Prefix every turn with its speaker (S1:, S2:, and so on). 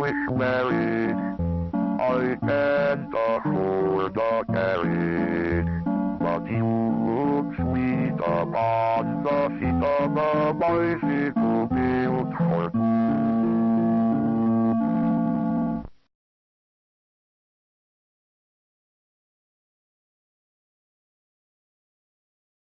S1: English married. I can't afford a carriage, but you look sweet upon the seat of a bicycle built for two.